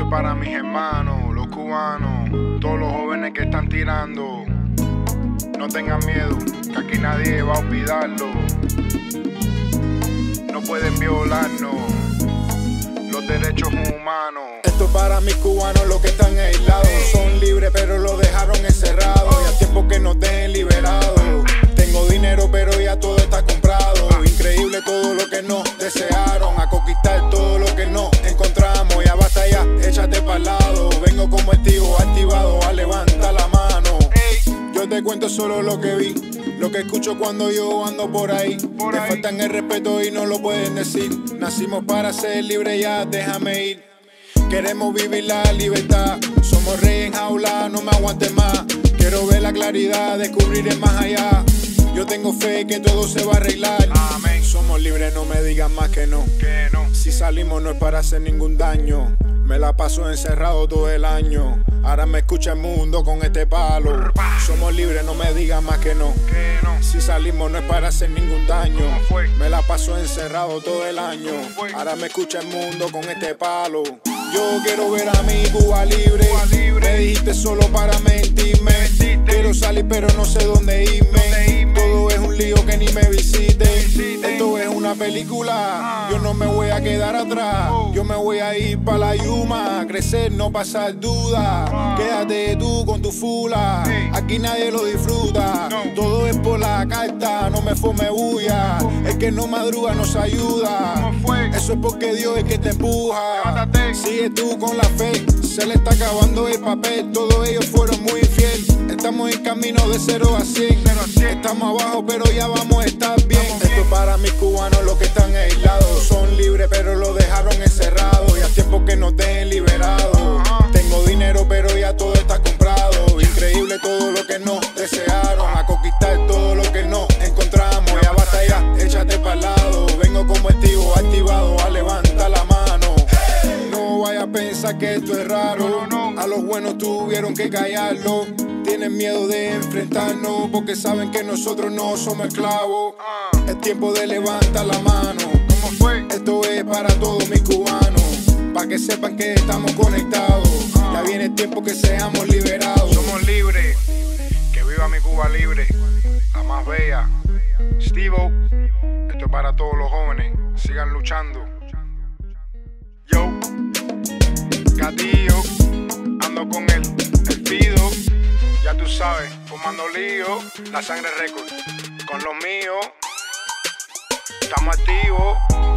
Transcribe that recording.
para mis hermanos, los cubanos, todos los jóvenes que están tirando. No tengan miedo, que aquí nadie va a olvidarlo. No pueden violarnos los derechos humanos. Esto para mis cubanos, los que están aislados. Son libres pero lo dejaron encerrado. Ya tiempo que nos dejen liberados. Tengo dinero pero ya todo está comprado. Increíble todo lo que nos desearon. A conquistar todo lo que no encontramos. Ya basta ya, échate pa'l lado. Vengo como activo, activado, a levantar la mano. Yo te cuento solo lo que vi, lo que escucho cuando yo ando por ahí. Te faltan el respeto y no lo pueden decir. Nacimos para ser libres, ya déjame ir. Queremos vivir la libertad. Somos reyes en jaula, no me aguantes más. Quiero ver la claridad, descubrir el más allá. Yo tengo fe que todo se va a arreglar. Amén. Somos libres, no me digan más que no. Si salimos no es para hacer ningún daño. Me la paso encerrado todo el año. Ahora me escucha el mundo con este palo. Somos libres, no me digan más que no. Si salimos no es para hacer ningún daño. Me la paso encerrado todo el año. Ahora me escucha el mundo con este palo. Yo quiero ver a mi Cuba libre. Me dijiste solo para mentirme. Quiero salir pero no sé dónde irme. Todo es un lío que ni me visite. Esto es una película. Yo no me voy a quedar atrás. Yo me voy a ir para la Yuma. Crecer, no pasar duda. Quédate tú con tu fula. Aquí nadie lo disfruta. Todo es por la carta. No me fome bulla. El que no madruga nos ayuda. Eso es porque Dios es que te empuja. Sigue tú con la fe. Se le está acabando el papel. Todos ellos fueron muy fieles. Estamos en camino de 0 a 100. Estamos abajo pero ya vamos a estar bien. Esto para mis cubanos, los que están aislados. Son libres pero lo dejaron encerrado. Ya tiempo que nos dejen liberados. Tengo dinero pero ya todo está comprado. Increíble todo lo que nos desearon. A conquistar todo lo que no encontramos. Ya basta ya, échate pa'l lado. Vengo como activo, activado, a levantar la mano. No vaya a pensar que esto es raro. A los buenos tuvieron que callarlo. Tienen miedo de enfrentarnos porque saben que nosotros no somos esclavos. Es tiempo de levantar la mano. Esto es para todos mis cubanos, para que sepan que estamos conectados. Ya viene el tiempo que seamos liberados. Somos libres, que viva mi Cuba libre, la más bella. Steve-O, esto es para todos los jóvenes, sigan luchando. Yo, Gatillo, ando con el Fido. Ya tú sabes, fumando lío, La Sangre Record. Con los míos, estamos activos.